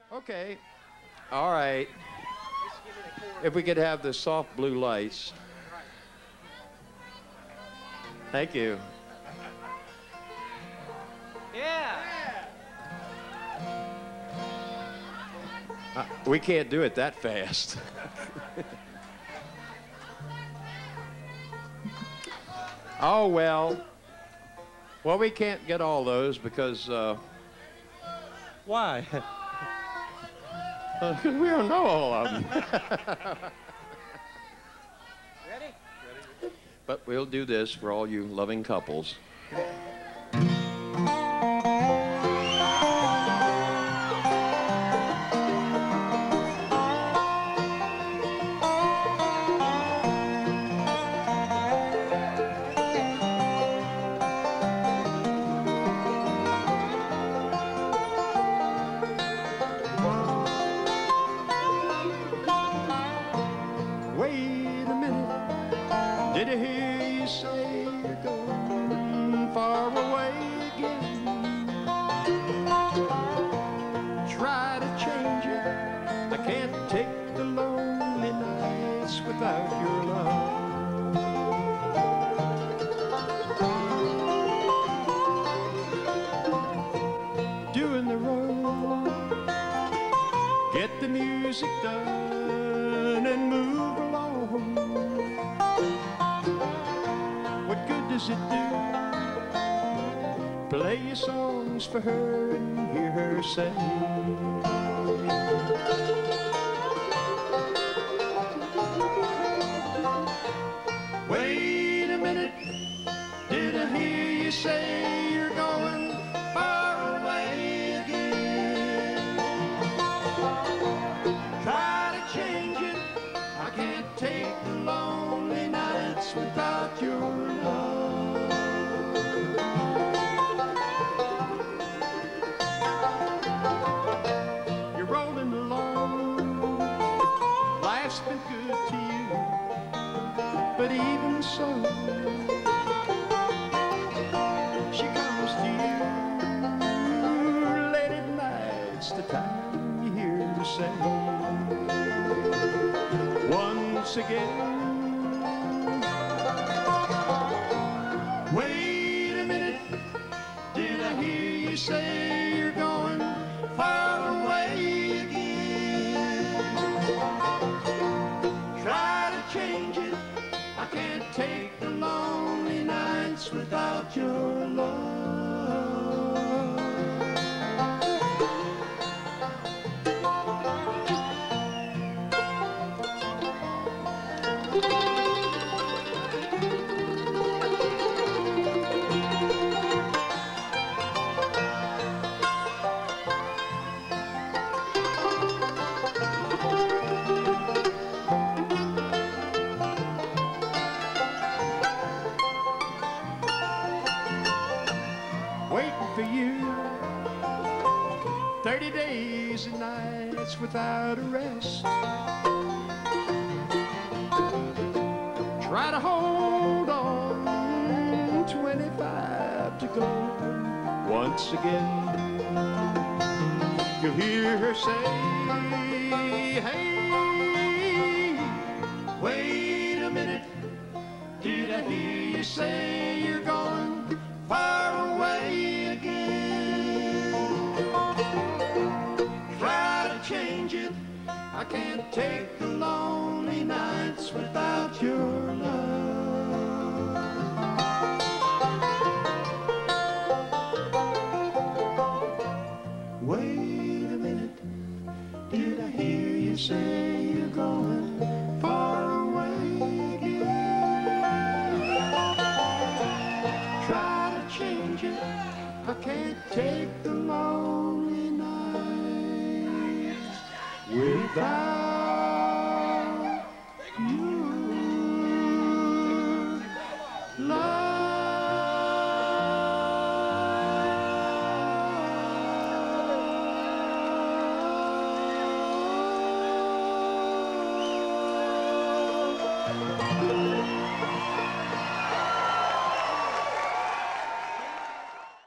Okay. All right. If we could have the soft blue lights. Thank you. Yeah. We can't do it that fast. Oh, well. Well, we can't get all those because... Why? Because we don't know all of them. Ready? But we'll do this for all you loving couples. Done and move along. What good does it do? Play your songs for her and hear her sing. Wait a minute, did I hear you say you're going far away again? Try to change it, I can't take the lonely nights without your love. You're rolling along, life's been good to you, but even so, she comes to you late at night's the time you hear her say. Once again, wait a minute, did I hear you say you're going far away again? Try to change it, I can't take the lonely nights without your love. For you 30 days and nights without a rest. Try to hold on, 25 to go. Once again, you'll hear her say, hey, wait a minute, did I hear you say you're going far away again? Try to change it, I can't take the lonely nights without your love. Wait a minute, did I hear you say